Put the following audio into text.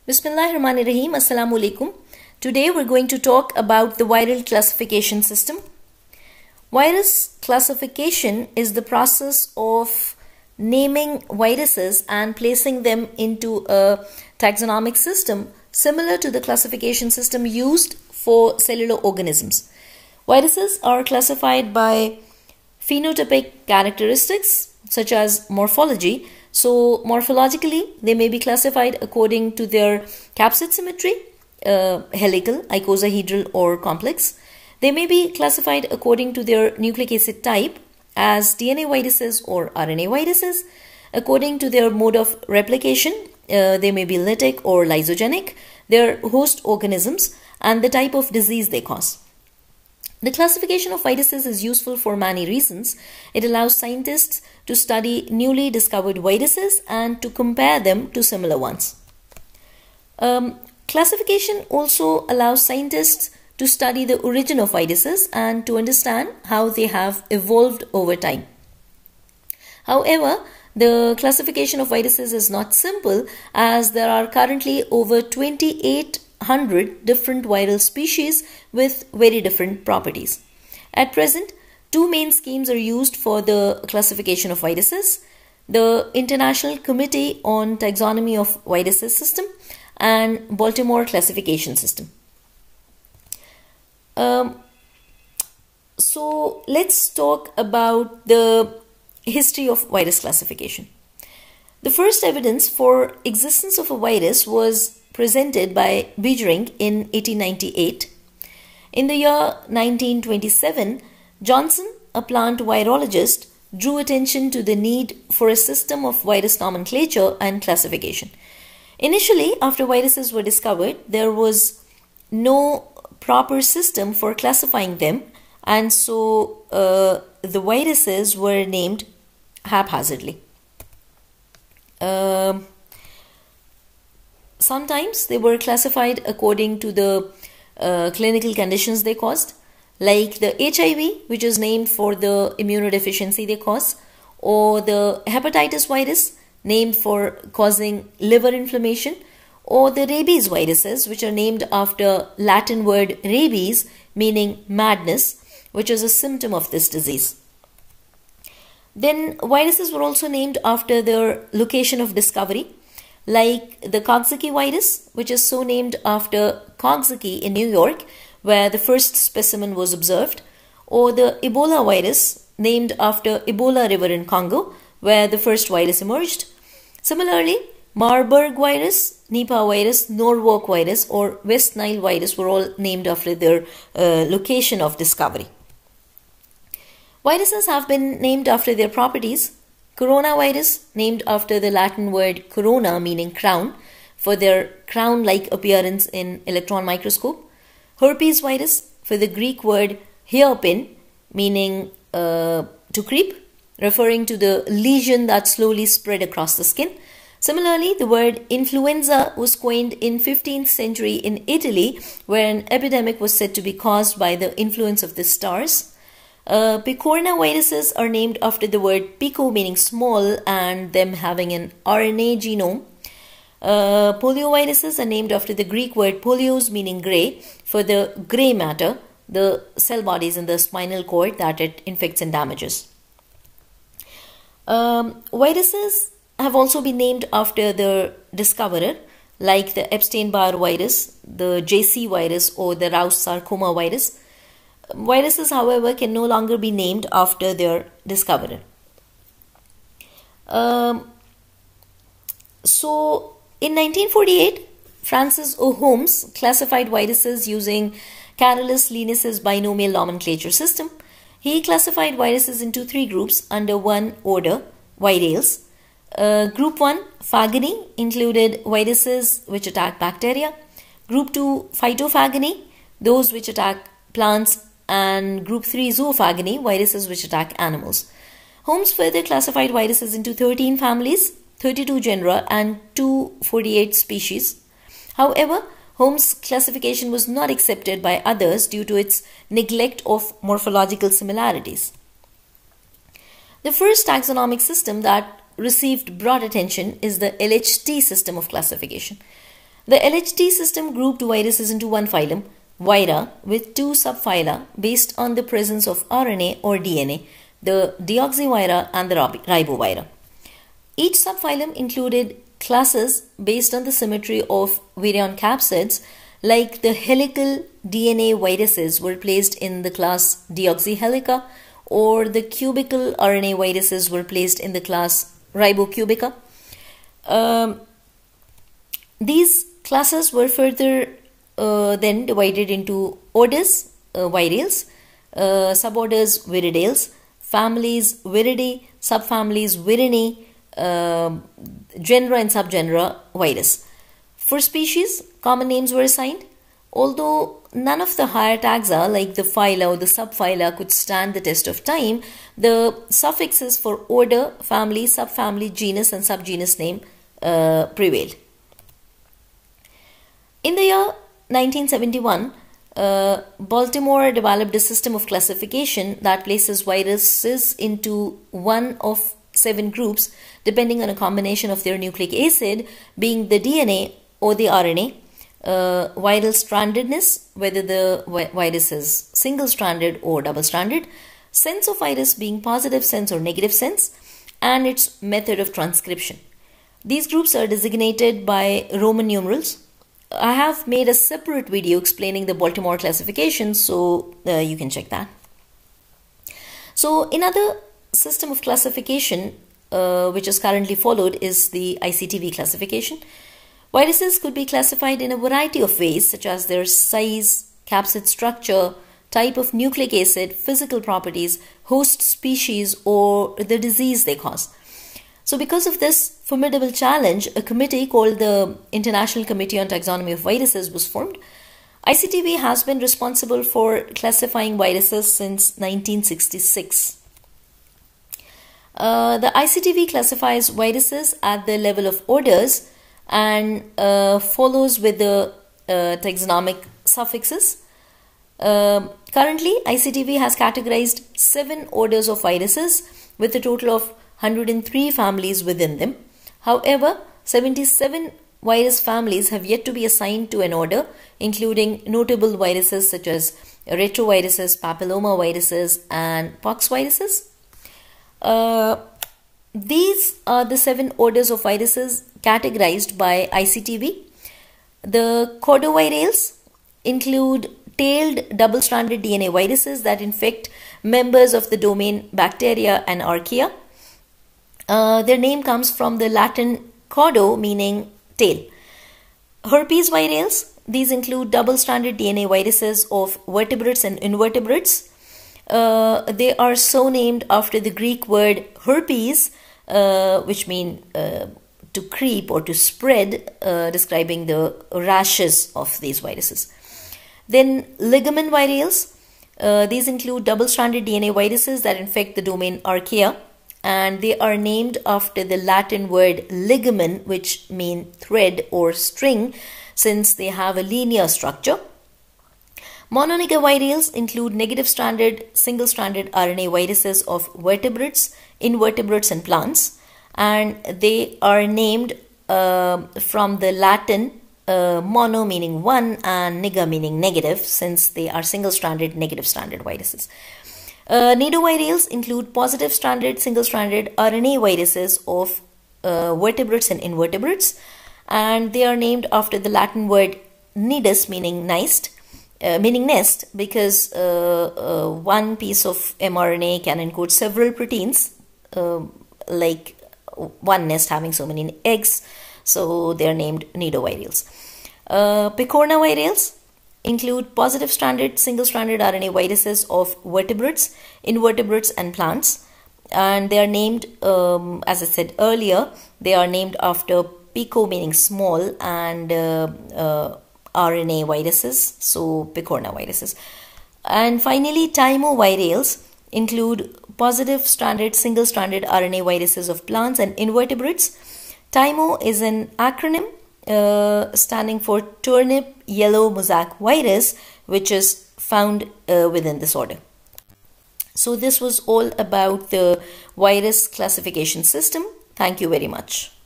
Bismillahirrahmanirrahim. Assalamu alaikum. Today we're going to talk about the viral classification system. Virus classification is the process of naming viruses and placing them into a taxonomic system similar to the classification system used for cellular organisms. Viruses are classified by phenotypic characteristics such as morphology. So morphologically, they may be classified according to their capsid symmetry, helical, icosahedral or complex. They may be classified according to their nucleic acid type as DNA viruses or RNA viruses. According to their mode of replication, they may be lytic or lysogenic, their host organisms, and the type of disease they cause. The classification of viruses is useful for many reasons. It allows scientists to study newly discovered viruses and to compare them to similar ones. Classification also allows scientists to study the origin of viruses and to understand how they have evolved over time. However, the classification of viruses is not simple, as there are currently over 2,800 different viral species with very different properties. At present, two main schemes are used for the classification of viruses: the International Committee on Taxonomy of Viruses system and Baltimore classification system. So let's talk about the history of virus classification. The first evidence for existence of a virus was presented by Beijering in 1898. In the year 1927, Johnson, a plant virologist, drew attention to the need for a system of virus nomenclature and classification. Initially, after viruses were discovered, there was no proper system for classifying them, and so the viruses were named haphazardly. Sometimes they were classified according to the clinical conditions they caused, like the HIV, which is named for the immunodeficiency they cause, or the hepatitis virus, named for causing liver inflammation, or the rabies viruses, which are named after Latin word rabies, meaning madness, which is a symptom of this disease. Then viruses were also named after their location of discovery, like the Coxsackie virus, which is so named after Coxsackie in New York, where the first specimen was observed, or the Ebola virus, named after Ebola River in Congo, where the first virus emerged. Similarly, Marburg virus, Nipah virus, Norwalk virus, or West Nile virus were all named after their location of discovery. Viruses have been named after their properties. Coronavirus, named after the Latin word corona, meaning crown, for their crown-like appearance in electron microscope. Herpes virus, for the Greek word hairpin, meaning to creep, referring to the lesion that slowly spread across the skin. Similarly, the word influenza was coined in 15th century in Italy, where an epidemic was said to be caused by the influence of the stars. Picorna viruses are named after the word pico, meaning small, and them having an RNA genome. Polioviruses are named after the Greek word polios, meaning grey, for the grey matter, the cell bodies in the spinal cord that it infects and damages. Viruses have also been named after the discoverer, like the Epstein-Barr virus, the JC virus, or the Rous sarcoma virus. Viruses, however, can no longer be named after their discoverer. So, in 1948, Francis O. Holmes classified viruses using Carolus Linnaeus's binomial nomenclature system. He classified viruses into three groups under one order, virales. Group 1, Phagini, included viruses which attack bacteria. Group 2, Phytophagini, those which attack plants. And Group 3, Zoophagini, viruses which attack animals. Holmes further classified viruses into 13 families, 32 genera, and 248 species. However, Holmes' classification was not accepted by others due to its neglect of morphological similarities. The first taxonomic system that received broad attention is the LHT system of classification. The LHD system grouped viruses into one phylum, Vira, with two subphyla based on the presence of RNA or DNA, the deoxyvira and the ribovira. Each subphylum included classes based on the symmetry of virion capsids, like the helical DNA viruses were placed in the class Deoxyhelica, or the cubical RNA viruses were placed in the class Ribocubica. These classes were further then divided into orders, virials, suborders, viridales, families, viridae, subfamilies, virinae, genera and subgenera, virus. For species, common names were assigned. Although none of the higher taxa, like the phyla or the subphyla, could stand the test of time, the suffixes for order, family, subfamily, genus and subgenus name prevailed. In the year 1971, Baltimore developed a system of classification that places viruses into one of 7 groups depending on a combination of their nucleic acid, being the DNA or the RNA, viral strandedness, whether the virus is single-stranded or double-stranded, sense of virus being positive sense or negative sense, and its method of transcription. These groups are designated by Roman numerals. I have made a separate video explaining the Baltimore classification, so you can check that. So another system of classification which is currently followed is the ICTV classification. Viruses could be classified in a variety of ways, such as their size, capsid structure, type of nucleic acid, physical properties, host species, or the disease they cause. So because of this formidable challenge, a committee called the International Committee on Taxonomy of Viruses was formed. ICTV has been responsible for classifying viruses since 1966. The ICTV classifies viruses at the level of orders and follows with the taxonomic suffixes. Currently, ICTV has categorized 7 orders of viruses with a total of 103 families within them. However, 77 virus families have yet to be assigned to an order, including notable viruses such as retroviruses, papillomaviruses, and poxviruses. These are the 7 orders of viruses categorized by ICTV. The cordovirales include tailed double-stranded DNA viruses that infect members of the domain bacteria and archaea. Their name comes from the Latin cordo, meaning tail. Herpes virales, these include double-stranded DNA viruses of vertebrates and invertebrates. They are so named after the Greek word herpes, which means to creep or to spread, describing the rashes of these viruses. Then ligament virales, these include double-stranded DNA viruses that infect the domain archaea, and they are named after the Latin word ligament, which means thread or string, since they have a linear structure. Mononegavirales include negative-stranded, single-stranded RNA viruses of vertebrates, invertebrates, and plants, and they are named from the Latin mono meaning one and nega meaning negative, since they are single-stranded, negative-stranded viruses. Nidovirales include positive-stranded, single-stranded RNA viruses of vertebrates and invertebrates, and they are named after the Latin word nidus meaning nest, because one piece of mRNA can encode several proteins, like one nest having so many eggs, so they are named nidovirales. Picornavirales include positive-stranded, single-stranded RNA viruses of vertebrates, invertebrates, and plants, and they are named, as I said earlier, they are named after pico meaning small and RNA viruses, so picornaviruses. And finally, thymovirales include positive-stranded, single-stranded RNA viruses of plants and invertebrates. Thymo is an acronym standing for turnip yellow mosaic virus, which is found within this order. So this was all about the virus classification system. Thank you very much.